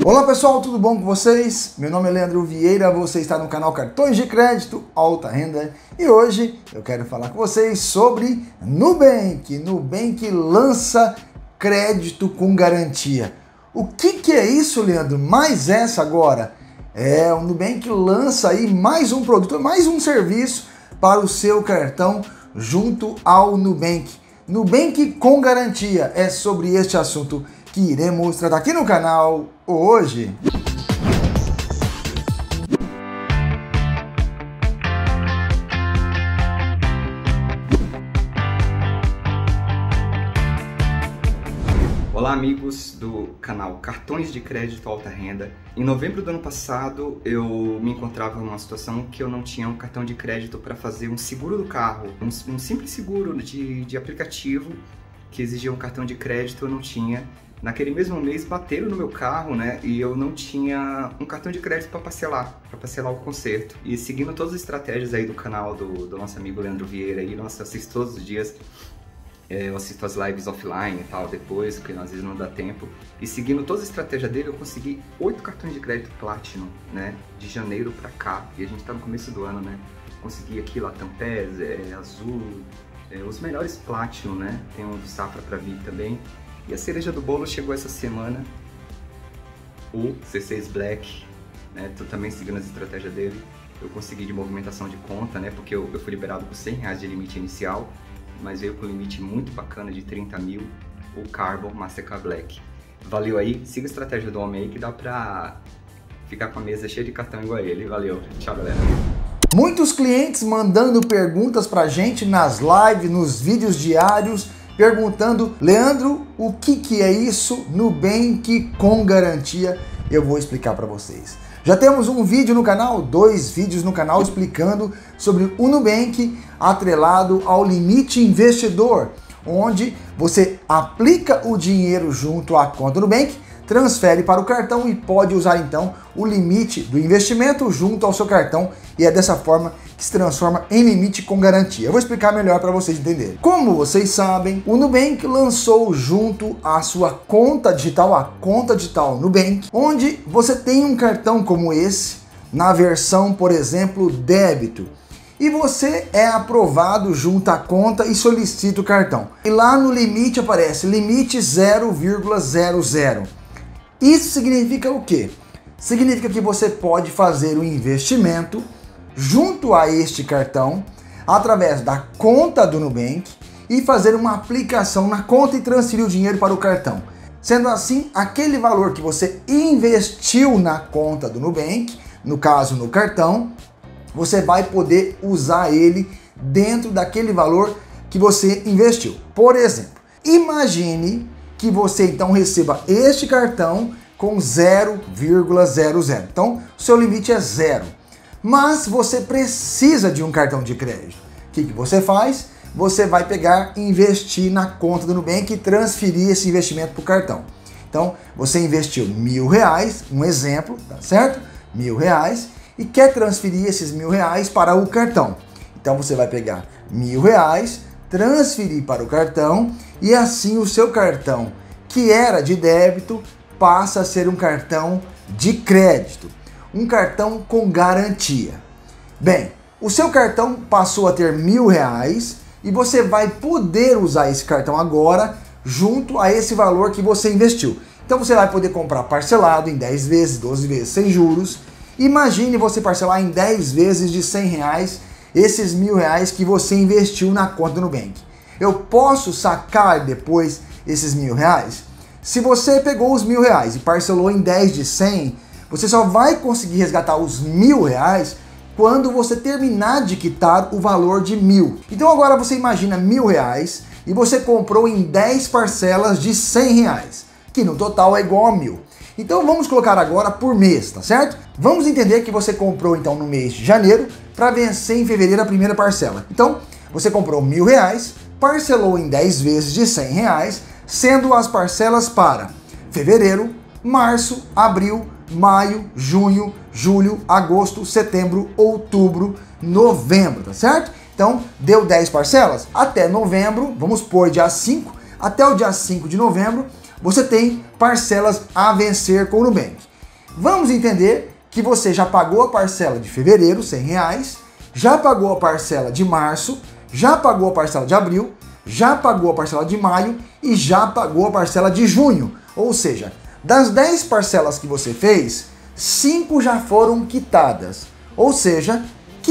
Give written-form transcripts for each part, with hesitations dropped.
Olá pessoal, tudo bom com vocês? Meu nome é Leandro Vieira, você está no canal Cartões de Crédito Alta Renda e hoje eu quero falar com vocês sobre Nubank. Nubank lança crédito com garantia. O que é isso, Leandro? Mais essa agora? O Nubank lança aí mais um produto, mais um serviço para o seu cartão junto ao Nubank. Nubank com garantia, é sobre este assunto que iremos tratar aqui no canal hoje. Olá amigos do canal Cartões de Crédito Alta Renda. Em novembro do ano passado eu me encontrava numa situação que eu não tinha um cartão de crédito para fazer um seguro do carro, um simples seguro de aplicativo que exigia um cartão de crédito, eu não tinha. Naquele mesmo mês bateram no meu carro, né, e eu não tinha um cartão de crédito para parcelar o conserto. E seguindo todas as estratégias aí do canal do nosso amigo Leandro Vieira, aí, nossa, eu assisto todos os dias, eu assisto as lives offline e tal, depois, porque às vezes não dá tempo. E seguindo toda a estratégia dele, eu consegui 8 cartões de crédito Platinum, né, de janeiro para cá, e a gente tá no começo do ano, né. Consegui aqui Latam PES, Azul, os melhores Platinum, né, tem um do Safra para vir também. E a cereja do bolo chegou essa semana, o C6 Black, né? Tô também seguindo as estratégias dele. Eu consegui de movimentação de conta, né? Porque eu fui liberado por R$100 de limite inicial, mas veio com um limite muito bacana de 30 mil, o Carbon Mastercard Black. Valeu aí, siga a estratégia do homem aí que dá pra ficar com a mesa cheia de cartão igual a ele. Valeu, tchau galera. Muitos clientes mandando perguntas pra gente nas lives, nos vídeos diários, perguntando: Leandro, o que é isso Nubank com garantia? Eu vou explicar para vocês. Já temos um vídeo no canal, 2 vídeos no canal explicando sobre o Nubank atrelado ao limite investidor, onde você aplica o dinheiro junto à conta Nubank, transfere para o cartão e pode usar então o limite do investimento junto ao seu cartão, e é dessa forma que se transforma em limite com garantia. Eu vou explicar melhor para vocês entenderem. Como vocês sabem, o Nubank lançou junto à sua conta digital, a conta digital Nubank, onde você tem um cartão como esse, na versão, por exemplo, débito. E você é aprovado junto à conta e solicita o cartão. E lá no limite aparece limite 0,00. Isso significa o quê? Significa que você pode fazer um investimento junto a este cartão através da conta do Nubank e fazer uma aplicação na conta e transferir o dinheiro para o cartão. Sendo assim, aquele valor que você investiu na conta do Nubank, no caso no cartão, você vai poder usar ele dentro daquele valor que você investiu. Por exemplo, imagine que você então receba este cartão com 0,00. Então, seu limite é 0. Mas você precisa de um cartão de crédito. O que você faz? Você vai pegar e investir na conta do Nubank e transferir esse investimento para o cartão. Então, você investiu R$1.000, um exemplo, tá certo? R$1.000, e quer transferir esses R$1.000 para o cartão. Então, você vai pegar R$1.000, transferir para o cartão, e assim o seu cartão, que era de débito, passa a ser um cartão de crédito, um cartão com garantia. Bem, o seu cartão passou a ter R$1.000 e você vai poder usar esse cartão agora junto a esse valor que você investiu. Então você vai poder comprar parcelado em 10 vezes, 12 vezes sem juros. Imagine você parcelar em 10 vezes de R$100 esses R$1.000 que você investiu na conta do Nubank. Eu posso sacar depois esses R$1.000? Se você pegou os R$1.000 e parcelou em 10 de 100, você só vai conseguir resgatar os R$1.000 quando você terminar de quitar o valor de 1.000. Então agora você imagina R$1.000 e você comprou em 10 parcelas de R$100, que no total é igual a 1.000. Então vamos colocar agora por mês, tá certo? Vamos entender que você comprou então no mês de janeiro para vencer em fevereiro a primeira parcela. Então você comprou R$1.000, parcelou em 10 vezes de R$100, sendo as parcelas para fevereiro, março, abril, maio, junho, julho, agosto, setembro, outubro, novembro, tá certo? Então, deu 10 parcelas? Até novembro, vamos pôr dia 5, até o dia 5 de novembro, você tem parcelas a vencer com o Nubank. Vamos entender que você já pagou a parcela de fevereiro, R$100, já pagou a parcela de março, já pagou a parcela de abril, já pagou a parcela de maio e já pagou a parcela de junho. Ou seja, das 10 parcelas que você fez, 5 já foram quitadas. Ou seja,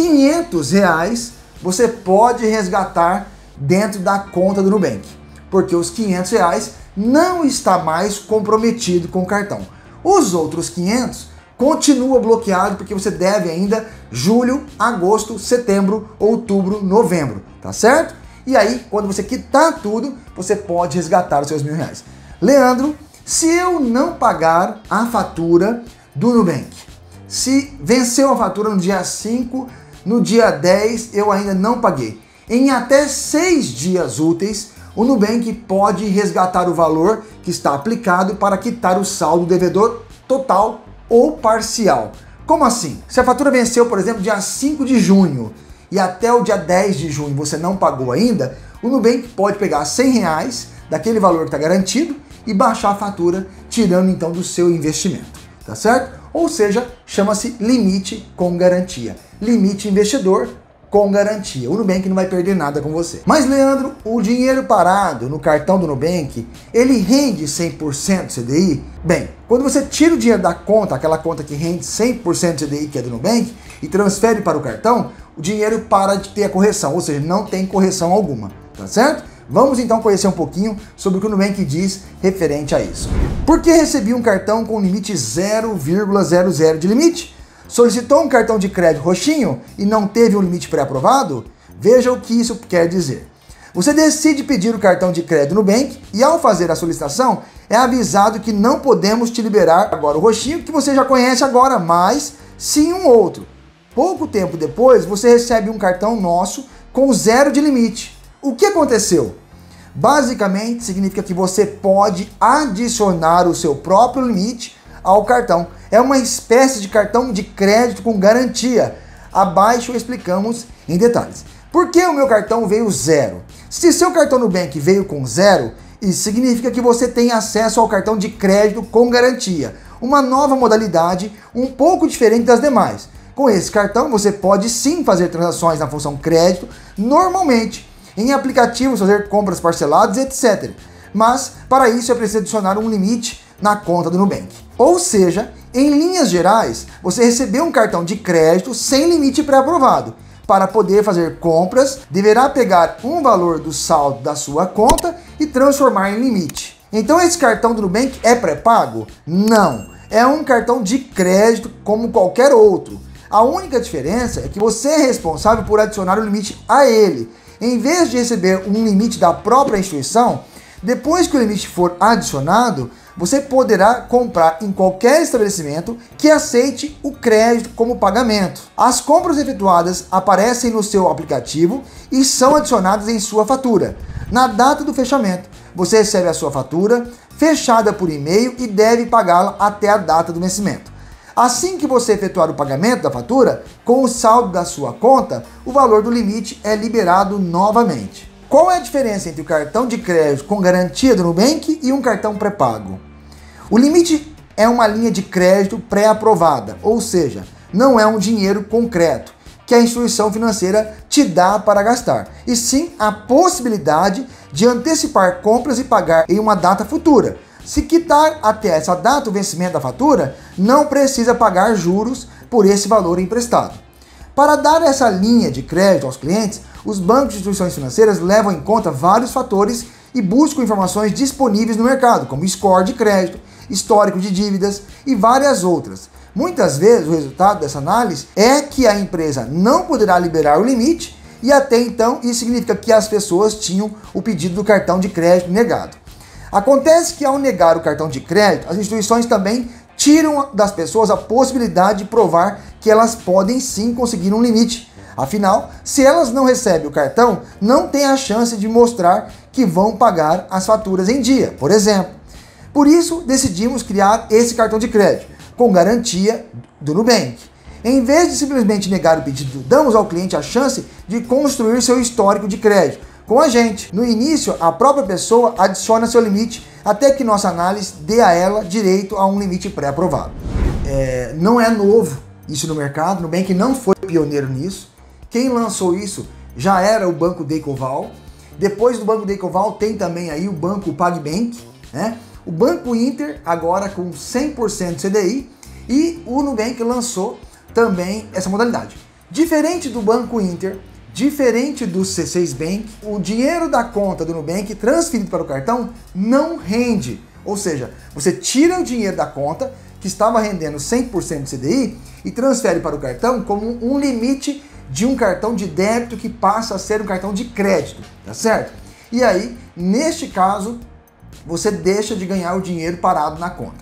R$500 você pode resgatar dentro da conta do Nubank, porque os R$500 não está mais comprometido com o cartão. Os outros 500 continua bloqueado porque você deve ainda julho, agosto, setembro, outubro, novembro, tá certo? E aí, quando você quitar tudo, você pode resgatar os seus R$1.000. Leandro, se eu não pagar a fatura do Nubank, se venceu a fatura no dia 5, no dia 10 eu ainda não paguei, em até 6 dias úteis, o Nubank pode resgatar o valor que está aplicado para quitar o saldo devedor total ou parcial. Como assim? Se a fatura venceu, por exemplo, dia 5 de junho e até o dia 10 de junho você não pagou ainda, o Nubank pode pegar R$100 daquele valor que está garantido e baixar a fatura, tirando então do seu investimento, tá certo? Ou seja, chama-se limite com garantia. Limite investidor com garantia. O Nubank não vai perder nada com você. Mas, Leandro, o dinheiro parado no cartão do Nubank, ele rende 100% CDI? Bem, quando você tira o dinheiro da conta, aquela conta que rende 100% CDI, que é do Nubank, e transfere para o cartão, o dinheiro para de ter a correção, ou seja, não tem correção alguma, tá certo? Vamos então conhecer um pouquinho sobre o que o Nubank diz referente a isso. Por que recebi um cartão com limite 0,00 de limite? Solicitou um cartão de crédito roxinho e não teve um limite pré-aprovado? Veja o que isso quer dizer. Você decide pedir o cartão de crédito no Nubank e ao fazer a solicitação é avisado que não podemos te liberar agora o roxinho que você já conhece agora, mas sim um outro. Pouco tempo depois você recebe um cartão nosso com 0 de limite. O que aconteceu? Basicamente significa que você pode adicionar o seu próprio limite ao cartão. É uma espécie de cartão de crédito com garantia. Abaixo explicamos em detalhes. Por que o meu cartão veio 0? Se seu cartão Nubank veio com 0, isso significa que você tem acesso ao cartão de crédito com garantia. Uma nova modalidade, um pouco diferente das demais. Com esse cartão você pode sim fazer transações na função crédito normalmente, em aplicativos, fazer compras parceladas, etc. Mas para isso é preciso adicionar um limite na conta do Nubank. Ou seja, em linhas gerais, você recebeu um cartão de crédito sem limite pré-aprovado. Para poder fazer compras, deverá pegar um valor do saldo da sua conta e transformar em limite. Então esse cartão do Nubank é pré-pago? Não, é um cartão de crédito como qualquer outro. A única diferença é que você é responsável por adicionar o limite a ele. Em vez de receber um limite da própria instituição, depois que o limite for adicionado, você poderá comprar em qualquer estabelecimento que aceite o crédito como pagamento. As compras efetuadas aparecem no seu aplicativo e são adicionadas em sua fatura. Na data do fechamento, você recebe a sua fatura fechada por e-mail e deve pagá-la até a data do vencimento. Assim que você efetuar o pagamento da fatura, com o saldo da sua conta, o valor do limite é liberado novamente. Qual é a diferença entre o cartão de crédito com garantia do Nubank e um cartão pré-pago? O limite é uma linha de crédito pré-aprovada, ou seja, não é um dinheiro concreto que a instituição financeira te dá para gastar, e sim a possibilidade de antecipar compras e pagar em uma data futura. Se quitar até essa data o vencimento da fatura, não precisa pagar juros por esse valor emprestado. Para dar essa linha de crédito aos clientes, os bancos e instituições financeiras levam em conta vários fatores e buscam informações disponíveis no mercado, como score de crédito, histórico de dívidas e várias outras. Muitas vezes o resultado dessa análise é que a empresa não poderá liberar o limite e até então isso significa que as pessoas tinham o pedido do cartão de crédito negado. Acontece que ao negar o cartão de crédito, as instituições também tiram das pessoas a possibilidade de provar que elas podem sim conseguir um limite. Afinal, se elas não recebem o cartão, não tem a chance de mostrar que vão pagar as faturas em dia, por exemplo. Por isso, decidimos criar esse cartão de crédito, com garantia do Nubank. Em vez de simplesmente negar o pedido, damos ao cliente a chance de construir seu histórico de crédito com a gente. No início, a própria pessoa adiciona seu limite até que nossa análise dê a ela direito a um limite pré-aprovado. não é novo isso no mercado, o Nubank não foi pioneiro nisso. Quem lançou isso já era o Banco Daycoval. Depois do Banco Daycoval tem também aí o Banco PagBank, né? O Banco Inter agora com 100% CDI e o Nubank lançou também essa modalidade. Diferente do Banco Inter, diferente do C6 Bank, o dinheiro da conta do Nubank transferido para o cartão não rende. Ou seja, você tira o dinheiro da conta, que estava rendendo 100% de CDI, e transfere para o cartão como um limite de um cartão de débito que passa a ser um cartão de crédito, tá certo? E aí, neste caso, você deixa de ganhar o dinheiro parado na conta.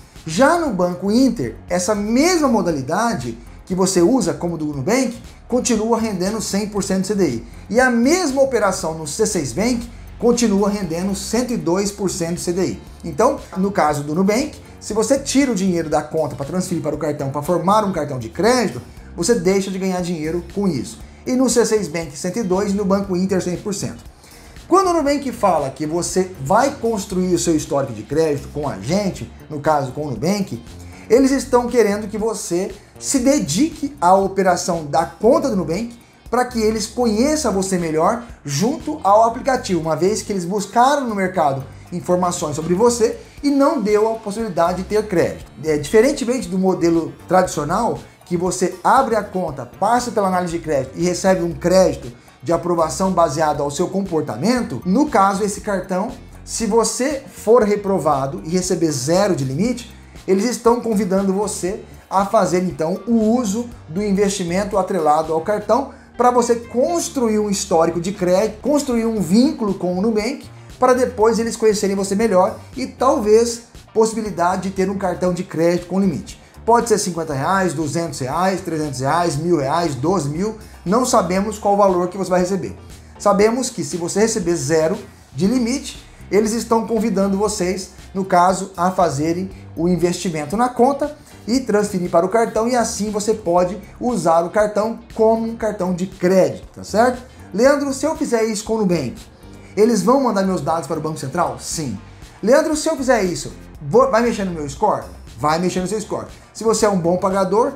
Já no Banco Inter, essa mesma modalidade que você usa como do Nubank, continua rendendo 100% de CDI. E a mesma operação no C6 Bank continua rendendo 102% de CDI. Então, no caso do Nubank, se você tira o dinheiro da conta para transferir para o cartão, para formar um cartão de crédito, você deixa de ganhar dinheiro com isso. E no C6 Bank 102% e no Banco Inter 100%. Quando o Nubank fala que você vai construir o seu histórico de crédito com a gente, no caso com o Nubank, eles estão querendo que você se dedique à operação da conta do Nubank para que eles conheçam você melhor junto ao aplicativo, uma vez que eles buscaram no mercado informações sobre você e não deu a possibilidade de ter crédito. Diferentemente do modelo tradicional, que você abre a conta, passa pela análise de crédito e recebe um crédito de aprovação baseado ao seu comportamento, no caso esse cartão, se você for reprovado e receber 0 de limite, eles estão convidando você a fazer então o uso do investimento atrelado ao cartão para você construir um histórico de crédito, construir um vínculo com o Nubank, para depois eles conhecerem você melhor e talvez possibilidade de ter um cartão de crédito com limite. Pode ser R$50, R$200, R$300, R$1.000, 12 mil, não sabemos qual o valor que você vai receber. Sabemos que se você receber 0 de limite, eles estão convidando vocês, no caso, a fazerem o investimento na conta e transferir para o cartão, e assim você pode usar o cartão como um cartão de crédito, tá certo? Leandro, se eu fizer isso com o Nubank, eles vão mandar meus dados para o Banco Central? Sim. Leandro, se eu fizer isso, vai mexer no meu score? Vai mexer no seu score. Se você é um bom pagador,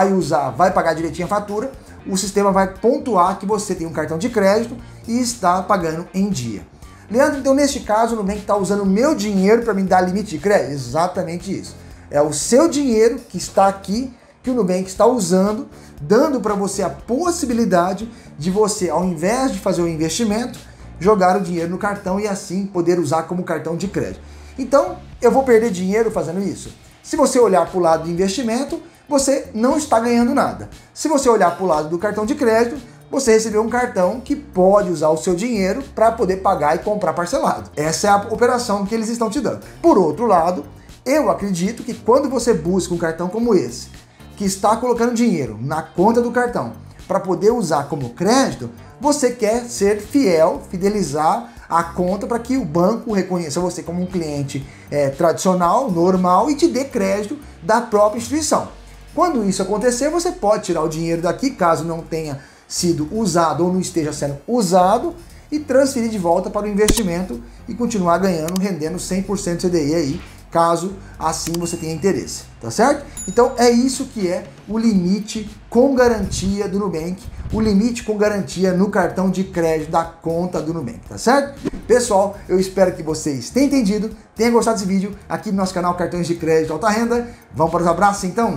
vai pagar direitinho a fatura, o sistema vai pontuar que você tem um cartão de crédito e está pagando em dia. Leandro, então neste caso o Nubank está usando o meu dinheiro para me dar limite de crédito? Exatamente isso. É o seu dinheiro que está aqui, que o Nubank está usando, dando para você a possibilidade de você, ao invés de fazer o investimento, jogar o dinheiro no cartão e assim poder usar como cartão de crédito. Então, eu vou perder dinheiro fazendo isso? Se você olhar para o lado do investimento, você não está ganhando nada. Se você olhar para o lado do cartão de crédito, você recebeu um cartão que pode usar o seu dinheiro para poder pagar e comprar parcelado. Essa é a operação que eles estão te dando. Por outro lado, eu acredito que quando você busca um cartão como esse, que está colocando dinheiro na conta do cartão para poder usar como crédito, você quer ser fiel, fidelizar a conta para que o banco reconheça você como um cliente tradicional, normal e te dê crédito da própria instituição. Quando isso acontecer, você pode tirar o dinheiro daqui, caso não tenha sido usado ou não esteja sendo usado, e transferir de volta para o investimento e continuar ganhando, rendendo 100% CDI aí, caso assim você tenha interesse, tá certo? Então é isso que é o limite com garantia do Nubank, o limite com garantia no cartão de crédito da conta do Nubank, tá certo? Pessoal, eu espero que vocês tenham entendido, tenham gostado desse vídeo aqui no nosso canal Cartões de Crédito Alta Renda. Vamos para os abraços então?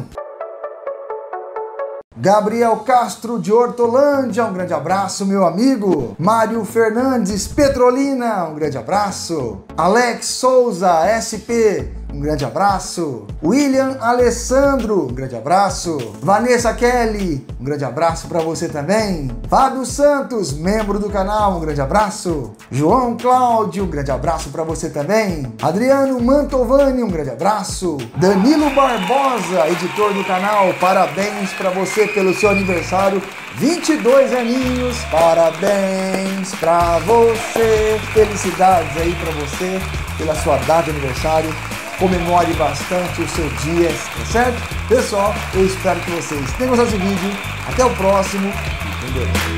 Gabriel Castro de Hortolândia, um grande abraço, meu amigo. Mário Fernandes, Petrolina, um grande abraço. Alex Souza, SP, um grande abraço. William Alessandro, um grande abraço. Vanessa Kelly, um grande abraço para você também. Fábio Santos, membro do canal, um grande abraço. João Cláudio, um grande abraço para você também. Adriano Mantovani, um grande abraço. Danilo Barbosa, editor do canal, parabéns para você pelo seu aniversário, 22 aninhos, parabéns pra você, felicidades aí pra você pela sua data de aniversário, comemore bastante o seu dia, tá certo? Pessoal, eu espero que vocês tenham gostado desse vídeo, até o próximo, entendeu?